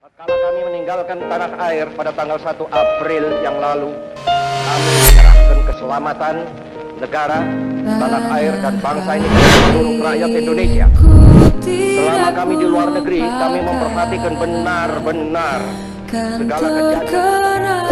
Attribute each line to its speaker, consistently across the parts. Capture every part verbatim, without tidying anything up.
Speaker 1: Tatkala kami meninggalkan tanah air pada tanggal satu April yang lalu, kami menyerahkan keselamatan negara, tanah air, dan bangsa ini kepada seluruh rakyat Indonesia. Selama kami di luar negeri, kami memperhatikan benar-benar segala kejadian.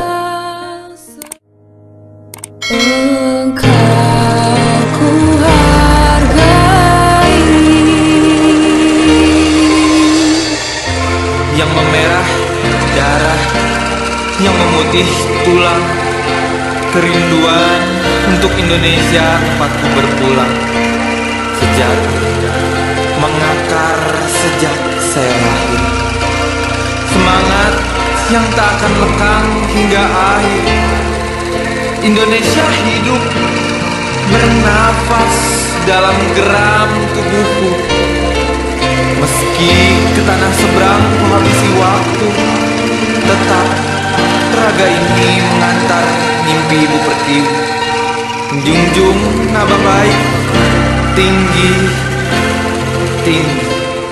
Speaker 2: Yang memerah darah, yang memutih tulang, kerinduan untuk Indonesia tempatku berpulang. Sejak mengakar sejak saya lahir, semangat yang tak akan lekang hingga akhir. Indonesia hidup bernafas dalam geram tubuhku. Meski ke tanah seberang ku habisi waktu, tetap raga ini mengantar mimpi ibu pertiwi. Menjunjung nama baik, tinggi, tinggi.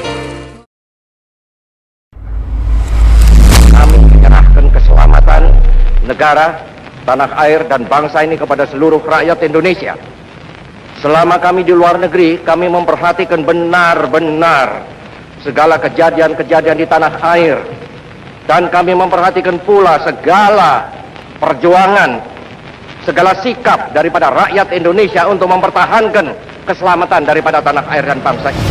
Speaker 1: Kami menyerahkan keselamatan negara, tanah air, dan bangsa ini kepada seluruh rakyat Indonesia. Selama kami di luar negeri, kami memperhatikan benar-benar segala kejadian-kejadian di tanah air, dan kami memperhatikan pula segala perjuangan, segala sikap daripada rakyat Indonesia untuk mempertahankan keselamatan daripada tanah air dan bangsa itu.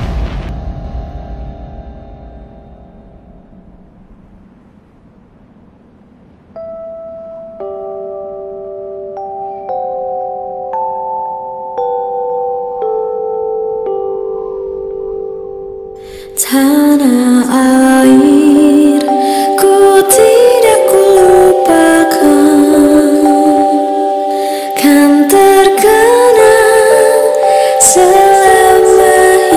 Speaker 3: Tanah air, ku tidak kulupakan, kan terkenang selama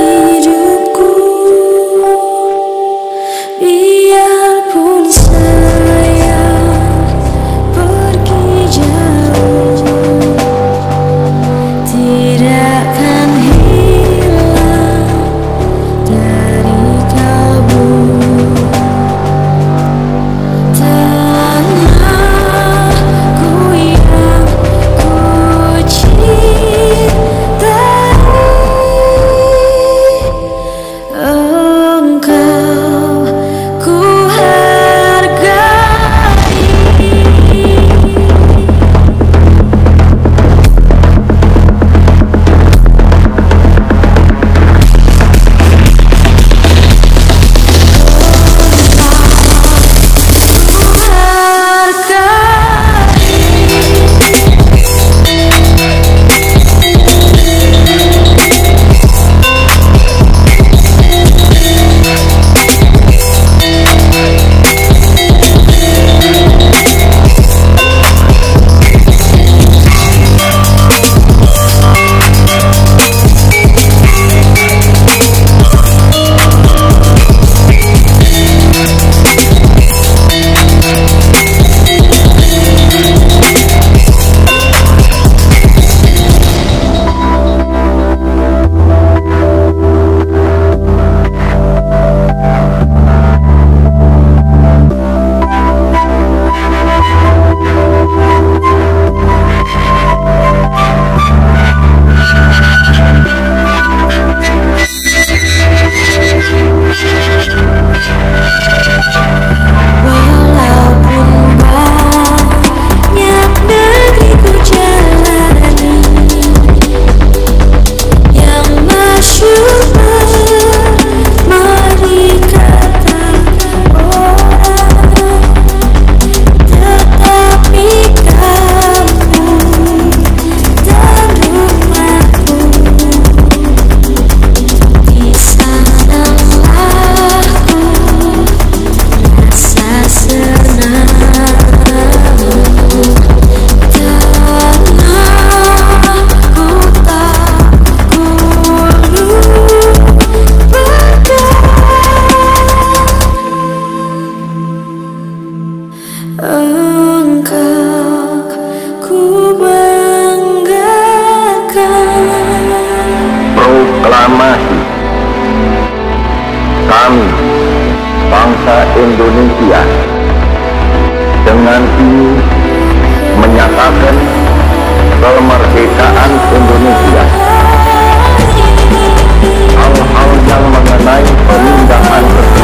Speaker 1: Indonesia. Dengan ini menyatakan kemerdekaan Indonesia. Hal-hal yang mengenai pemindahan